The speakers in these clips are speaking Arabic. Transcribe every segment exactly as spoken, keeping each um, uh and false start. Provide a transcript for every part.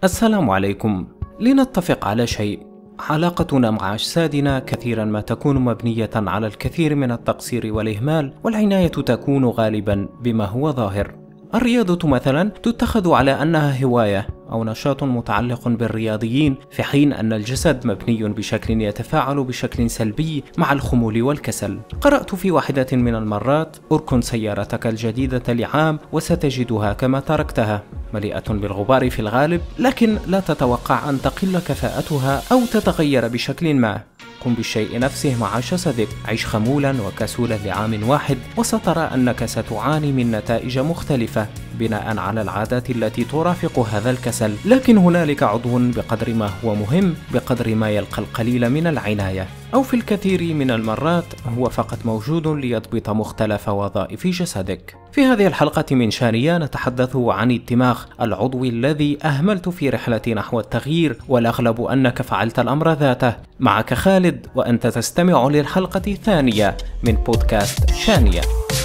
السلام عليكم. لنتفق على شيء، علاقتنا مع أجسادنا كثيرا ما تكون مبنية على الكثير من التقصير والإهمال، والعناية تكون غالبا بما هو ظاهر. الرياضة مثلا تتخذ على أنها هواية أو نشاط متعلق بالرياضيين، في حين أن الجسد مبني بشكل يتفاعل بشكل سلبي مع الخمول والكسل. قرأت في واحدة من المرات: اركن سيارتك الجديدة لعام وستجدها كما تركتها، مليئة بالغبار في الغالب، لكن لا تتوقع أن تقل كفاءتها أو تتغير بشكل ما. قم بالشيء نفسه مع جسدك، عش خمولا وكسولا لعام واحد وسترى أنك ستعاني من نتائج مختلفة بناء على العادات التي ترافق هذا الكسل. لكن هنالك عضو بقدر ما هو مهم بقدر ما يلقى القليل من العناية، أو في الكثير من المرات هو فقط موجود ليضبط مختلف وظائف جسدك. في هذه الحلقة من شانية نتحدث عن الدماغ، العضو الذي أهملت في رحلتي نحو التغيير، والأغلب أنك فعلت الأمر ذاته. معك خالد، وأنت تستمع للحلقة الثانية من بودكاست شانية.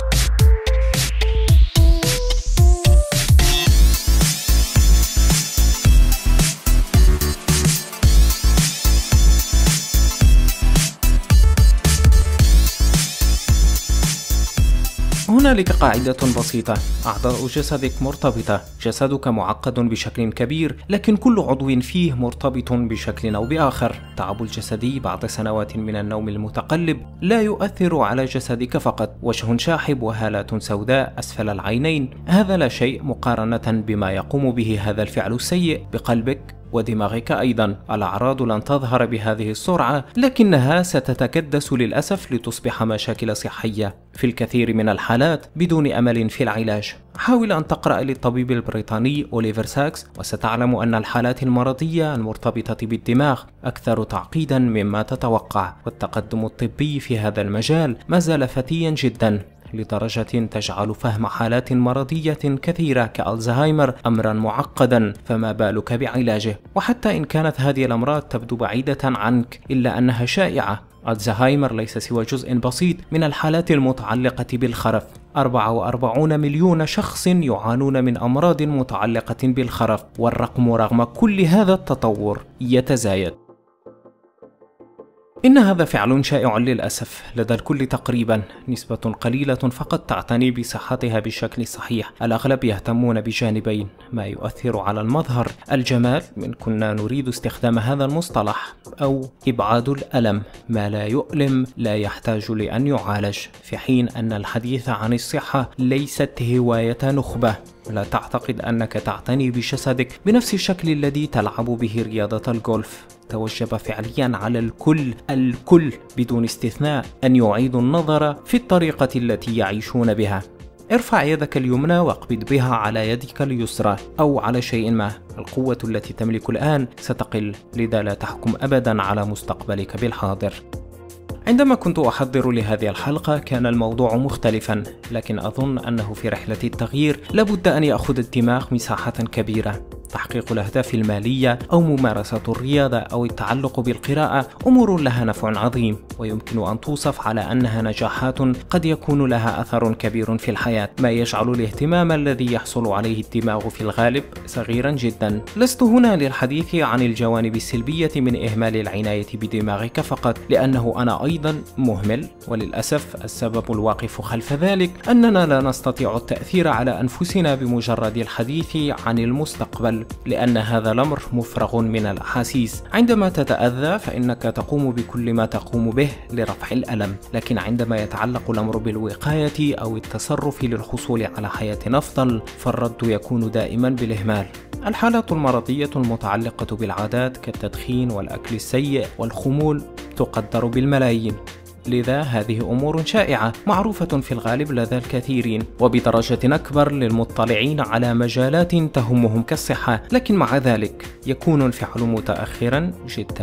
هنالك قاعدة بسيطة: أعضاء جسدك مرتبطة، جسدك معقد بشكل كبير، لكن كل عضو فيه مرتبط بشكل أو بآخر. تعب الجسدي بعد سنوات من النوم المتقلب لا يؤثر على جسدك فقط، وجه شاحب وهالات سوداء أسفل العينين، هذا لا شيء مقارنة بما يقوم به هذا الفعل السيء بقلبك ودماغك أيضا. الأعراض لن تظهر بهذه السرعة، لكنها ستتكدس للأسف لتصبح مشاكل صحية في الكثير من الحالات بدون أمل في العلاج. حاول أن تقرأ للطبيب البريطاني أوليفر ساكس، وستعلم أن الحالات المرضية المرتبطة بالدماغ أكثر تعقيدا مما تتوقع، والتقدم الطبي في هذا المجال ما زال فتيا جدا، لدرجة تجعل فهم حالات مرضية كثيرة كألزهايمر أمرا معقدا، فما بالك بعلاجه؟ وحتى إن كانت هذه الأمراض تبدو بعيدة عنك إلا أنها شائعة. الزهايمر ليس سوى جزء بسيط من الحالات المتعلقة بالخرف. أربعة وأربعين مليون شخص يعانون من أمراض متعلقة بالخرف، والرقم رغم كل هذا التطور يتزايد. إن هذا فعل شائع للأسف لدى الكل تقريبا، نسبة قليلة فقط تعتني بصحتها بشكل صحيح. الأغلب يهتمون بجانبين: ما يؤثر على المظهر، الجمال، من كنا نريد استخدام هذا المصطلح، أو إبعاد الألم، ما لا يؤلم لا يحتاج لأن يعالج. في حين أن الحديث عن الصحة ليست هواية نخبة. لا تعتقد أنك تعتني بجسدك بنفس الشكل الذي تلعب به رياضة الجولف. توجب فعليا على الكل الكل بدون استثناء أن يعيدوا النظر في الطريقة التي يعيشون بها. ارفع يدك اليمنى واقبض بها على يدك اليسرى أو على شيء ما. القوة التي تملك الآن ستقل، لذا لا تحكم أبدا على مستقبلك بالحاضر. عندما كنت أحضر لهذه الحلقة كان الموضوع مختلفا، لكن أظن أنه في رحلة التغيير لابد أن يأخذ الدماغ مساحة كبيرة. تحقيق الأهداف المالية أو ممارسة الرياضة أو التعلق بالقراءة أمور لها نفع عظيم، ويمكن أن توصف على أنها نجاحات قد يكون لها أثر كبير في الحياة، ما يجعل الاهتمام الذي يحصل عليه الدماغ في الغالب صغيرا جدا. لست هنا للحديث عن الجوانب السلبية من إهمال العناية بدماغك فقط، لأنه أنا أيضا مهمل، وللأسف السبب الواقف خلف ذلك أننا لا نستطيع التأثير على أنفسنا بمجرد الحديث عن المستقبل، لأن هذا الأمر مفرغ من الأحاسيس. عندما تتأذى فإنك تقوم بكل ما تقوم به لرفع الألم، لكن عندما يتعلق الأمر بالوقاية أو التصرف للحصول على حياة أفضل فالرد يكون دائما بالإهمال. الحالات المرضية المتعلقة بالعادات كالتدخين والأكل السيء والخمول تقدر بالملايين، لذا هذه أمور شائعة معروفة في الغالب لدى الكثيرين، وبدرجة أكبر للمطلعين على مجالات تهمهم كالصحة، لكن مع ذلك يكون الفعل متأخرا جدا.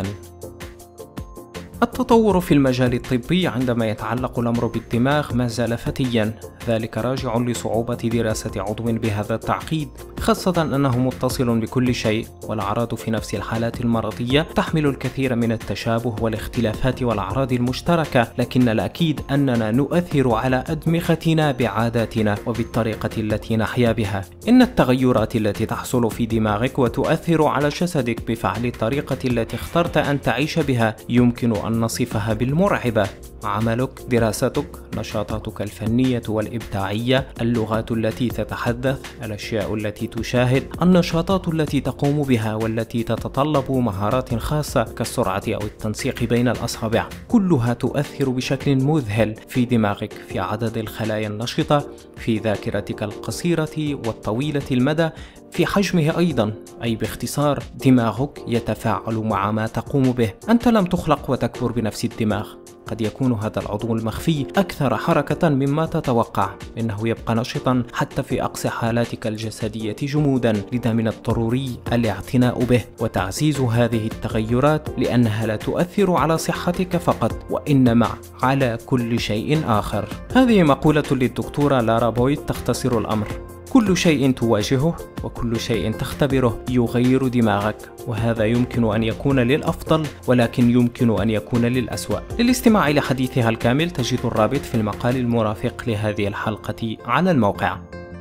التطور في المجال الطبي عندما يتعلق الأمر بالدماغ ما زال فتيا. ذلك راجع لصعوبة دراسة عضو بهذا التعقيد، خاصة أنه متصل بكل شيء، والأعراض في نفس الحالات المرضية تحمل الكثير من التشابه والاختلافات والأعراض المشتركة، لكن الأكيد أننا نؤثر على أدمغتنا بعاداتنا وبالطريقة التي نحيا بها. إن التغيرات التي تحصل في دماغك وتؤثر على جسدك بفعل الطريقة التي اخترت أن تعيش بها يمكن أن نصفها بالمرعبة. عملك، دراستك، نشاطاتك الفنية والإبداعية، اللغات التي تتحدث، الأشياء التي تشاهد، النشاطات التي تقوم بها والتي تتطلب مهارات خاصة كالسرعة أو التنسيق بين الأصابع، كلها تؤثر بشكل مذهل في دماغك، في عدد الخلايا النشطة، في ذاكرتك القصيرة والطويلة المدى، في حجمه أيضا. أي باختصار دماغك يتفاعل مع ما تقوم به. أنت لم تخلق وتكبر بنفس الدماغ، قد يكون هذا العضو المخفي أكثر حركة مما تتوقع، إنه يبقى نشطا حتى في أقصى حالاتك الجسدية جمودا، لذا من الضروري الاعتناء به وتعزيز هذه التغيرات، لأنها لا تؤثر على صحتك فقط وإنما على كل شيء آخر. هذه مقولة للدكتورة لارا بويد تختصر الأمر: كل شيء تواجهه وكل شيء تختبره يغير دماغك، وهذا يمكن أن يكون للأفضل ولكن يمكن أن يكون للأسوأ. للاستماع إلى حديثها الكامل تجد الرابط في المقال المرافق لهذه الحلقة على الموقع.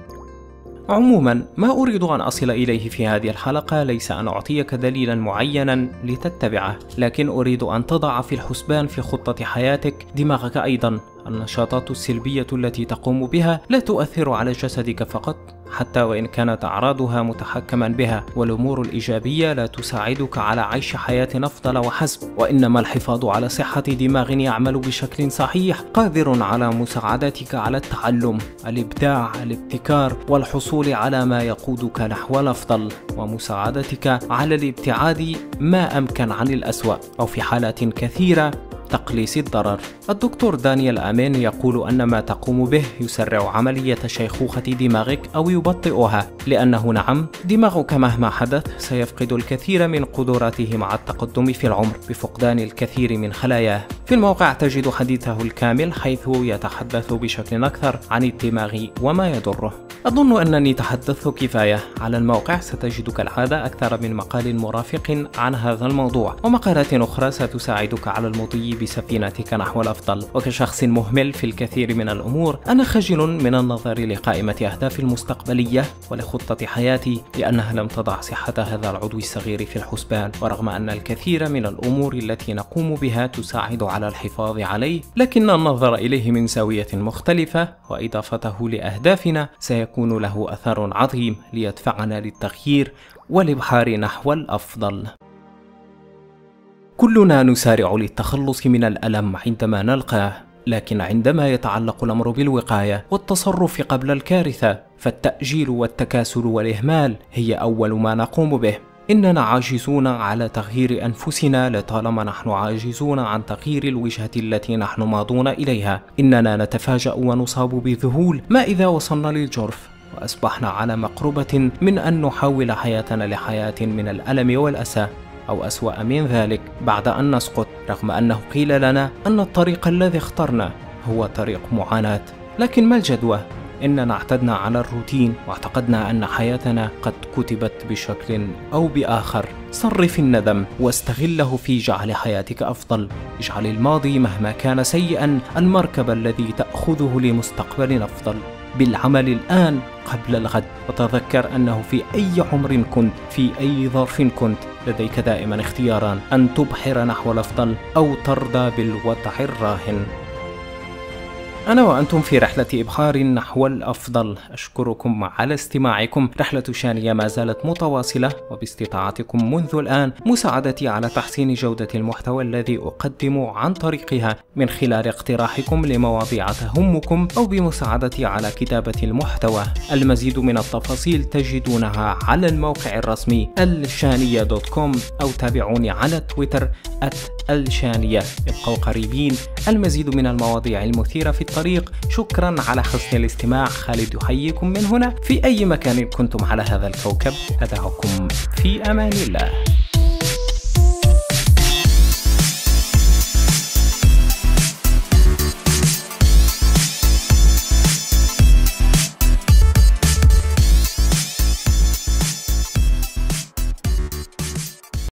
عموما ما أريد أن أصل إليه في هذه الحلقة ليس أن أعطيك دليلا معينا لتتبعه، لكن أريد أن تضع في الحسبان في خطة حياتك دماغك أيضا. النشاطات السلبية التي تقوم بها لا تؤثر على جسدك فقط، حتى وإن كانت أعراضها متحكما بها، والأمور الإيجابية لا تساعدك على عيش حياة أفضل وحسب، وإنما الحفاظ على صحة دماغ يعمل بشكل صحيح قادر على مساعدتك على التعلم، الإبداع، الابتكار، والحصول على ما يقودك نحو الأفضل، ومساعدتك على الابتعاد ما أمكن عن الأسوأ، أو في حالات كثيرة تقليص الضرر. الدكتور دانيال آمين يقول أن ما تقوم به يسرع عملية شيخوخة دماغك أو يبطئها، لأنه نعم دماغك مهما حدث سيفقد الكثير من قدراته مع التقدم في العمر بفقدان الكثير من خلاياه. في الموقع تجد حديثه الكامل حيث يتحدث بشكل أكثر عن الدماغ وما يضره. أظن أنني تحدثت كفاية. على الموقع ستجد كالعادة أكثر من مقال مرافق عن هذا الموضوع ومقالات أخرى ستساعدك على المضي بسفينتك نحو الأفضل. وكشخص مهمل في الكثير من الأمور أنا خجل من النظر لقائمة أهدافي المستقبلية ولخطة حياتي، لأنها لم تضع صحة هذا العضو الصغير في الحسبان، ورغم أن الكثير من الأمور التي نقوم بها تساعد على الحفاظ عليه، لكن النظر إليه من زاوية مختلفة وإضافته لأهدافنا سيكون له أثر عظيم ليدفعنا للتغيير والإبحار نحو الأفضل. كلنا نسارع للتخلص من الألم عندما نلقاه، لكن عندما يتعلق الأمر بالوقاية والتصرف قبل الكارثة فالتأجيل والتكاسل والإهمال هي أول ما نقوم به. إننا عاجزون على تغيير أنفسنا لطالما نحن عاجزون عن تغيير الوجهة التي نحن ماضون إليها. إننا نتفاجأ ونصاب بذهول ما إذا وصلنا للجرف وأصبحنا على مقربة من أن نحول حياتنا لحياة من الألم والأسى، أو أسوأ من ذلك بعد أن نسقط، رغم أنه قيل لنا أن الطريق الذي اخترنا هو طريق معاناة. لكن ما الجدوى؟ إننا اعتدنا على الروتين واعتقدنا أن حياتنا قد كتبت بشكل أو بآخر. صرف الندم واستغله في جعل حياتك أفضل. اجعل الماضي مهما كان سيئا المركب الذي تأخذه لمستقبل أفضل. بالعمل الآن قبل الغد، وتذكر أنه في أي عمر كنت، في أي ظرف كنت، لديك دائما اختياران: أن تبحر نحو الأفضل أو ترضى بالوضع الراهن. أنا وأنتم في رحلة إبحار نحو الأفضل. أشكركم على استماعكم. رحلة شانية ما زالت متواصلة، وباستطاعتكم منذ الآن مساعدتي على تحسين جودة المحتوى الذي أقدم عن طريقها من خلال اقتراحكم لمواضيع تهمكم أو بمساعدتي على كتابة المحتوى. المزيد من التفاصيل تجدونها على الموقع الرسمي الشانية دوت كوم أو تابعوني على تويتر آت الشانية. ابقوا قريبين، المزيد من المواضيع المثيرة في الطريق. شكرا على حسن الاستماع. خالد يحييكم من هنا في أي مكان كنتم على هذا الكوكب. أدعوكم في أمان الله.